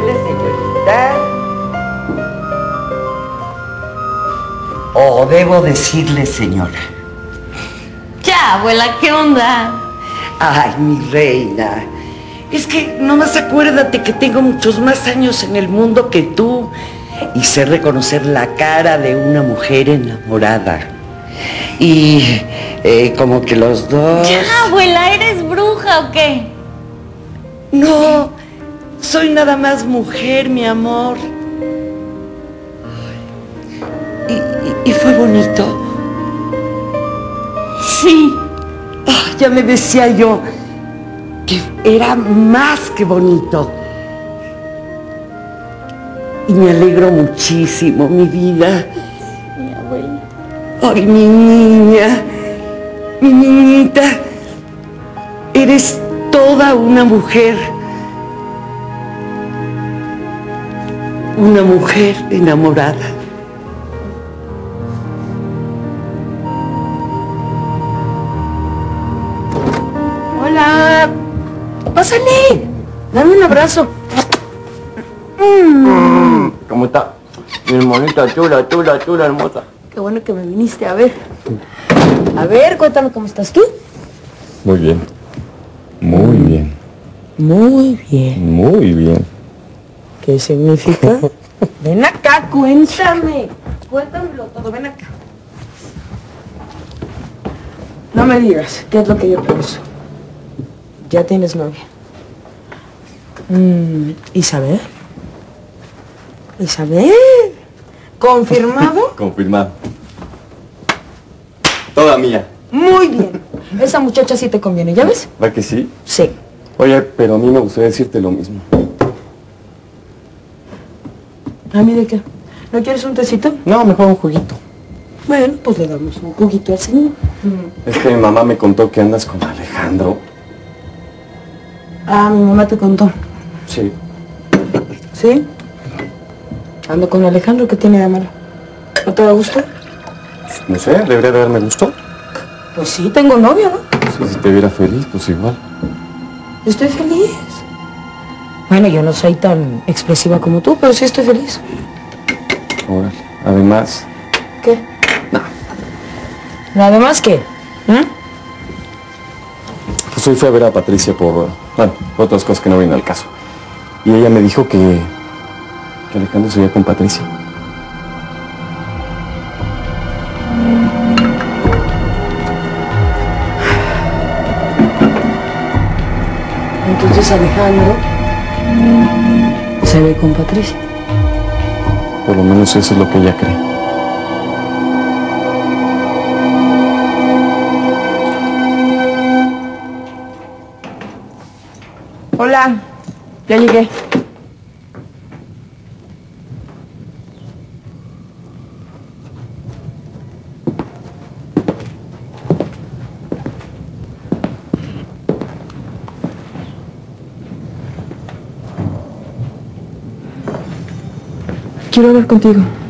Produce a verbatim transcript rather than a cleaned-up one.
Ándele, señorita. Oh, debo decirle, señora. Ya, abuela, ¿qué onda? Ay, mi reina. Es que nomás acuérdate que tengo muchos más años en el mundo que tú y sé reconocer la cara de una mujer enamorada. Y eh, como que los dos... Ya, abuela, ¿eres bruja o qué? No, soy nada más mujer, mi amor. ¿Y, y, y fue bonito? Sí. Oh, ya me decía yo que era más que bonito. Y me alegro muchísimo, mi vida. Mi abuela. Ay, mi niña, mi niñita, eres toda una mujer. Una mujer enamorada. Hola. Pásale. Dame un abrazo. Mm. ¿Cómo está? Mi hermanita chula, chula, chula, hermosa. Qué bueno que me viniste a ver. A ver, cuéntame cómo estás tú. Muy bien. Muy bien. Muy bien. Muy bien. ¿Qué significa? Ven acá, cuéntame. Cuéntamelo todo, ven acá. No me digas, ¿qué es lo que yo pienso? Ya tienes novia. Mm, ¿Isabel? ¿Isabel? ¿Confirmado? Confirmado. Toda mía. Muy bien. Esa muchacha sí te conviene, ¿ya ves? ¿Va que sí? Sí. Oye, pero a mí me gustaría decirte lo mismo. ¿A mí de qué? ¿No quieres un tecito? No, mejor un juguito. Bueno, pues le damos un juguito al señor. Es que mi mamá me contó que andas con Alejandro. Ah, mi mamá te contó. Sí. ¿Sí? Ando con Alejandro, ¿qué tiene de malo? ¿No te da gusto? No sé, debería de darme gusto. Pues sí, tengo novio, ¿no? Sí, si te viera feliz, pues igual. Estoy feliz. Bueno, yo no soy tan expresiva como tú, pero sí estoy feliz. Órale. Además... ¿Qué? No. ¿Nada más qué? ¿Eh? Pues hoy fui a ver a Patricia por... Bueno, por otras cosas que no vienen al caso. Y ella me dijo que... que Alejandro se iba con Patricia. Entonces Alejandro se ve con Patricia. Por lo menos eso es lo que ella cree. Hola, ya llegué. Quiero hablar contigo.